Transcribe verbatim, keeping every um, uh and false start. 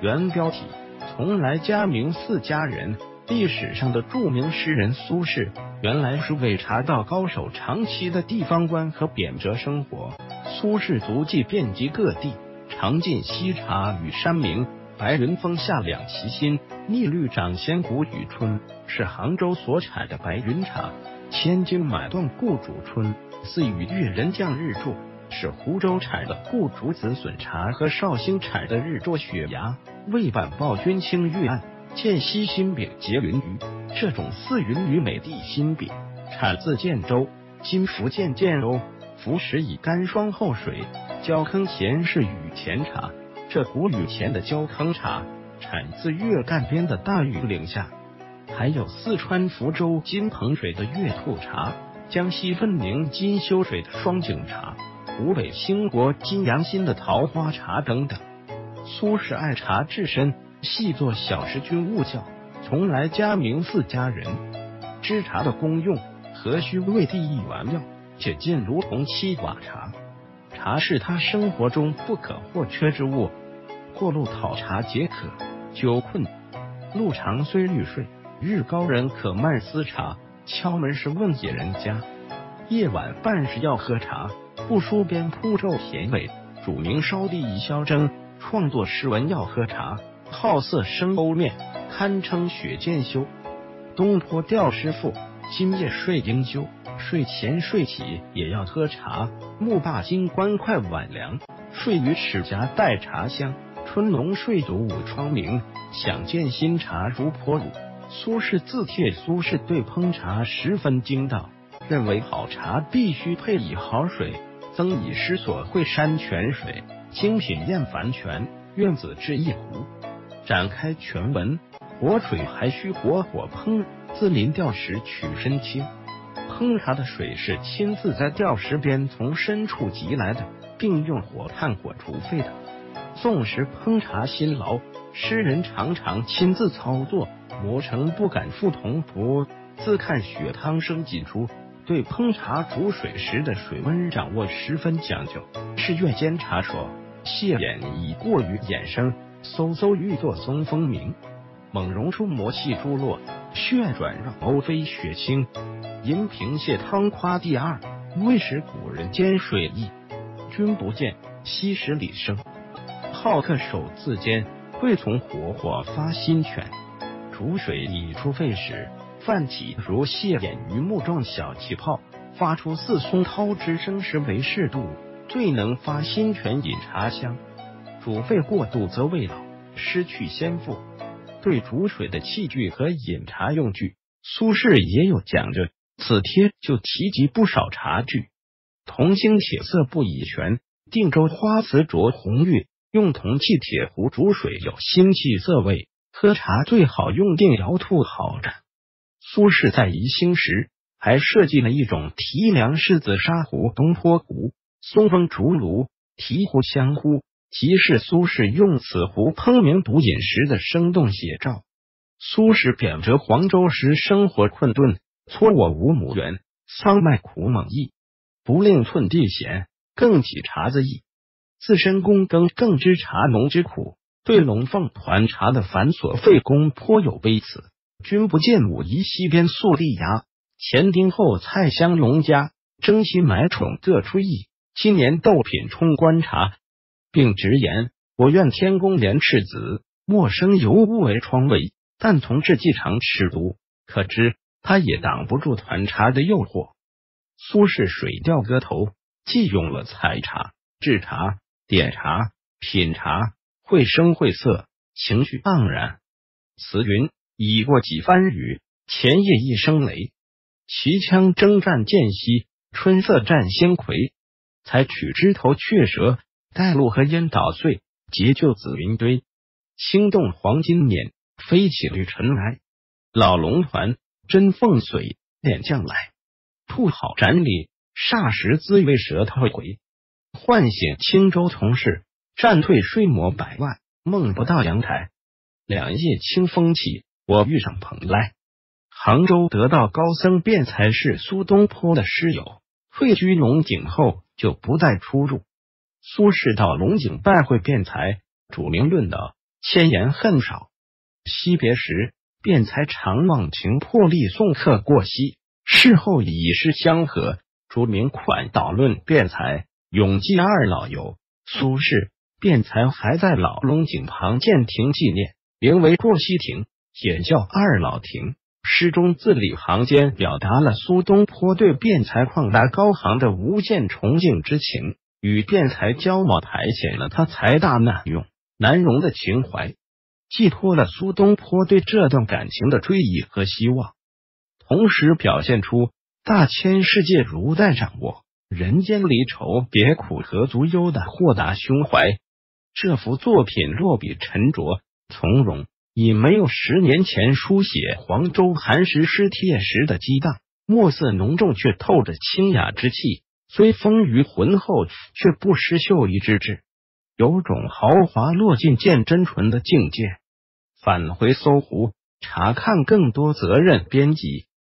原标题：从来嘉明寺家人。历史上的著名诗人苏轼，原来是位茶道高手，长期的地方官和贬谪生活。苏轼足迹遍及各地，尝尽西茶与山名。白云峰下两旗新，蜜绿掌仙谷雨春，是杭州所产的白云茶。千金买断故主春，似与越人将日柱，是湖州产的固竹子笋茶和绍兴产的日灼雪芽。魏版报君清玉案。见西新饼结云鱼，这种似云鱼美地新饼，产自建州，今福建建瓯。服食以干霜后水，焦坑前是雨前茶。这股雨前的焦坑茶，产自粤赣边的大庾岭下。还有四川福州金彭水的月兔茶，江西汾宁金修水的双井茶，湖北兴国金阳新的桃花茶等等。苏轼爱茶至深，细作小诗君勿教，从来嘉明寺家人。知茶的功用，何须为第一丸药，且尽如同七瓦茶。茶是他生活中不可或缺之物。过路讨茶解渴，久困路长虽欲睡，日高人可慢思茶。敲门时问野人家，夜晚半时要喝茶。不书边铺骤田尾，主名烧地一宵蒸。创作诗文要喝茶，好色生欧面，堪称雪见修。东坡吊诗赋，今夜睡应休，睡前睡起也要喝茶。木罢金棺快晚凉，睡于齿颊带茶香。春浓睡足午窗明，想见新茶如泼乳。苏轼自帖苏轼对烹茶十分精到，认为好茶必须配以好水，增以诗所绘山泉水，精品验凡泉，愿子制一壶。展开全文，火水还需活火烹，自临钓时取身清。烹茶的水是亲自在钓石边从深处汲来的，并用火炭火煮沸的。宋时烹茶辛劳，诗人常常亲自操作，磨成不敢复同仆，自看血汤生挤出。对烹茶煮水时的水温掌握十分讲究。是月间茶说，谢眼已过于衍生，嗖嗖欲作松风鸣。猛溶出魔气珠落，血转绕欧飞雪清。银瓶蟹汤夸第二，未识古人煎水意。君不见，昔时李生。好客手自煎，会从火火发新泉。煮水已出沸时，泛起如蟹眼鱼目状小气泡，发出似松涛之声时为适度，最能发新泉引茶香。煮沸过度则味老，失去鲜富。对煮水的器具和饮茶用具，苏轼也有讲究。此帖就提及不少茶具。铜兴铁色不乙醛，定州花瓷着红玉，用铜器铁壶煮水有腥气涩味，喝茶最好用定窑兔好盏。苏轼在宜兴时还设计了一种提梁式子砂壶东坡壶，松风竹炉，提壶相呼，即是苏轼用此壶烹茗独饮时的生动写照。苏轼贬谪黄州时生活困顿，搓我无母园，桑麦苦猛易，不令寸地闲，更起茶字意。自身躬耕更知茶农之苦，对龙凤团茶的繁琐费工颇有微词。君不见武夷西边粟地芽，前丁后菜香农家，争奇买宠各出意。今年豆品充观察，并直言：我愿天公怜赤子，莫生尤物为疮痿。但同治既常吃毒，可知他也挡不住团茶的诱惑。苏轼水调歌头，既用了采茶、制茶、点茶、品茶，绘声绘色，情绪盎然。词云：已过几番雨，前夜一声雷。旗枪征战间隙，春色占先魁。才取枝头雀舌，带露和烟捣碎，结就紫云堆。轻动黄金辇，飞起绿尘埃。老龙团，真凤髓，点将来。兔好斩里，霎时滋味舌头回。唤醒青州同事，战退睡魔百万，梦不到阳台。两夜清风起，我遇上蓬莱。杭州得道高僧辩才是苏东坡的师友，退居龙井后就不再出入。苏轼到龙井拜会辩才，主名论道， 千言恨少。惜别时，辩才常忘情，破例送客过西。事后以诗相和，著名款导论辩才，永记二老友。苏轼、辩才还在老龙井旁建亭纪念，名为过西亭，也叫二老亭。诗中字里行间表达了苏东坡对辩才旷达高行的无限崇敬之情，与辩才交往排遣了他才大难用难容的情怀，寄托了苏东坡对这段感情的追忆和希望，同时表现出大千世界如在掌握，人间离愁别苦何足忧的豁达胸怀。这幅作品落笔沉着从容，已没有十年前书写黄州寒食诗帖时的激荡，墨色浓重却透着清雅之气，虽丰腴浑厚，却不失秀逸之志，有种豪华落尽见真纯的境界。返回搜狐查看更多责任编辑